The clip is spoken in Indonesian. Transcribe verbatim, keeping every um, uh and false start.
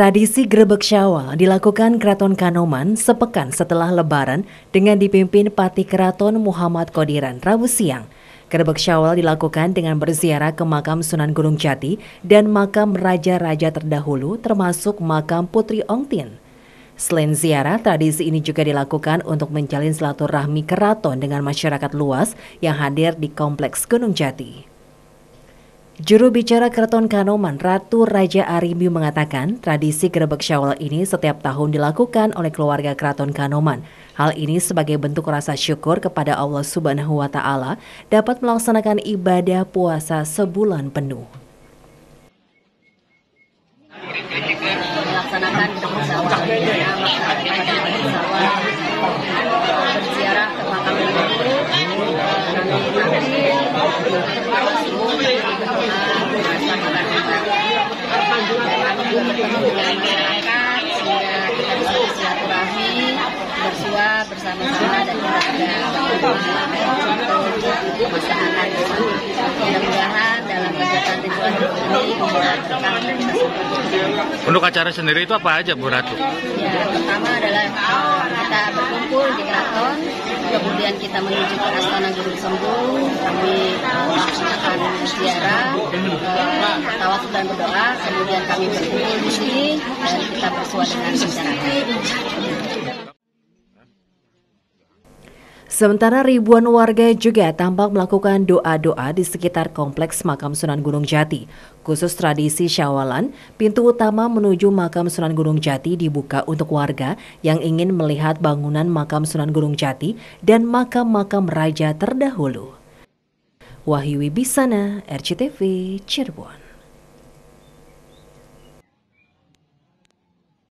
Tradisi Grebeg Syawal dilakukan Keraton Kanoman sepekan setelah Lebaran dengan dipimpin Patih Keraton Muhammad Qodiran Rabu siang. Grebeg Syawal dilakukan dengan berziarah ke makam Sunan Gunung Jati dan makam raja-raja terdahulu termasuk makam Putri Ongtin. Selain ziarah, tradisi ini juga dilakukan untuk menjalin silaturahmi keraton dengan masyarakat luas yang hadir di Kompleks Gunung Jati. Juru bicara Keraton Kanoman, Ratu Raja Arimbi mengatakan tradisi Grebeg Syawal ini setiap tahun dilakukan oleh keluarga Keraton Kanoman. Hal ini sebagai bentuk rasa syukur kepada Allah Subhanahu wa Ta'ala dapat melaksanakan ibadah puasa sebulan penuh. Melaksanakan Grebeg Syawal berziarah ke makam leluhur, bertemu dengan masyarakat sehingga kita bisa bersilaturahmi, bersua bersama-sama dan kita ada untuk masyarakat. Mudah-mudahan dalam kegiatan ritual ini membuat berkah dan kita. Untuk acara sendiri itu apa aja, Bu Ratu? Ya, pertama adalah uh, kita berkumpul di keraton, kemudian kita menuju ke Astana Gunung Sembung, kami melaksanakan ziarah, uh, tawaf dan berdoa, kemudian kami berkumpul di sini dan kita bersua dengan masyarakat. Sementara ribuan warga juga tampak melakukan doa-doa di sekitar kompleks makam Sunan Gunung Jati. Khusus tradisi Syawalan, pintu utama menuju makam Sunan Gunung Jati dibuka untuk warga yang ingin melihat bangunan makam Sunan Gunung Jati dan makam-makam raja terdahulu. Wahyu Wibisana, R C T V, Cirebon.